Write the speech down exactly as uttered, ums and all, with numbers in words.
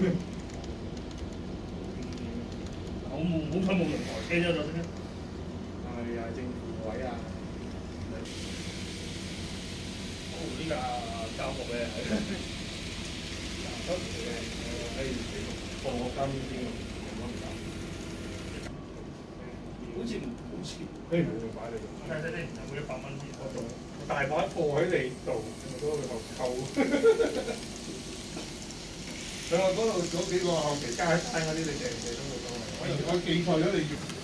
好冇好彩冇用台車啫，咗先。 係啊，正負位啊。 哦，呢架膠木咧係。 都唔嘅，可以放個金先， 好似唔好似。 誒冇就擺你度。 睇睇睇，有冇一百蚊先？ 我仲大把貨喺你度，我都去後購。上我嗰度嗰幾個後期加一單嗰啲，你訂唔訂到佢都係？我我記錯咗你要。